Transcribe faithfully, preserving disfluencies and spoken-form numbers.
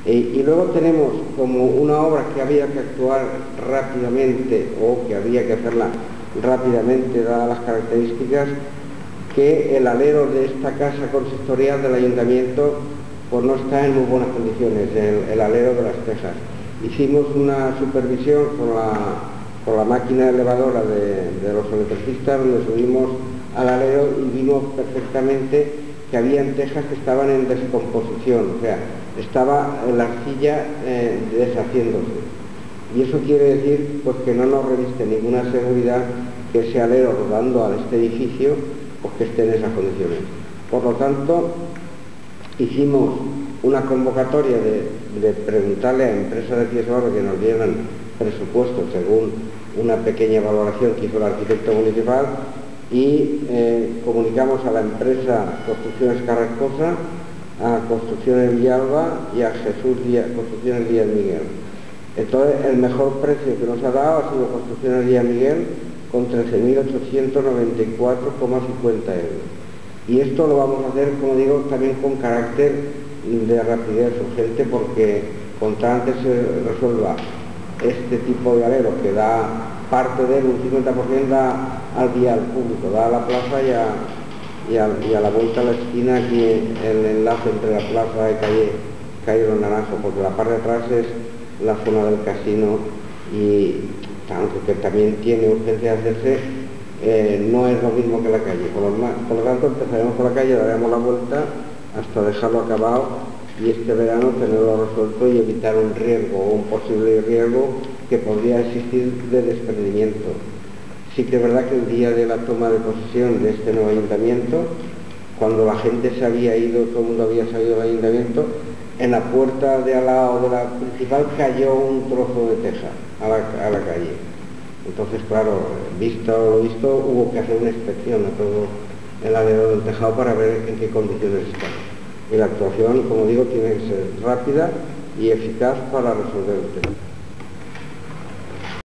Eh, y luego tenemos como una obra que había que actuar rápidamente o que había que hacerla rápidamente dadas las características, que el alero de esta casa consistorial del ayuntamiento pues no está en muy buenas condiciones, el, el alero de las tejas. Hicimos una supervisión con la, con la máquina elevadora de, de los electricistas, donde subimos al alero y vimos perfectamente que habían tejas que estaban en descomposición, o sea, estaba la arcilla eh, deshaciéndose. Y eso quiere decir pues que no nos reviste ninguna seguridad que ese alero rodando a este edificio pues que esté en esas condiciones. Por lo tanto, hicimos una convocatoria de, de preguntarle a empresas de aquí de Segovia que nos dieran presupuesto según una pequeña valoración que hizo el arquitecto municipal, y eh, comunicamos a la empresa Construcciones Carrascosa, a Construcciones Villalba y a Jesús Díaz, Construcciones Díaz Miguel. Entonces, el mejor precio que nos ha dado ha sido Construcciones Díaz Miguel con trece mil ochocientos noventa y cuatro coma cincuenta euros. Y esto lo vamos a hacer, como digo, también con carácter de rapidez urgente, porque cuanto antes se resuelva este tipo de alero, que da parte de él, un cincuenta por ciento da al vial público, da a la plaza y a, y a, y a la vuelta a la esquina, aquí el enlace entre la plaza y calle, calle Los Naranjos, porque la parte de atrás es la zona del casino y aunque que también tiene urgencia de hacerse, eh, no es lo mismo que la calle. Por lo, por lo tanto, empezaremos por la calle, daremos la vuelta hasta dejarlo acabado y este verano tenerlo resuelto y evitar un riesgo o un posible riesgo que podría existir de desprendimiento. Sí que es verdad que el día de la toma de posesión de este nuevo ayuntamiento, cuando la gente se había ido, todo el mundo había salido del ayuntamiento, en la puerta de al lado de la principal cayó un trozo de teja a la, a la calle. Entonces, claro, visto lo visto, hubo que hacer una inspección a todo el alero del tejado para ver en qué condiciones está. Y la actuación, como digo, tiene que ser rápida y eficaz para resolver el tema.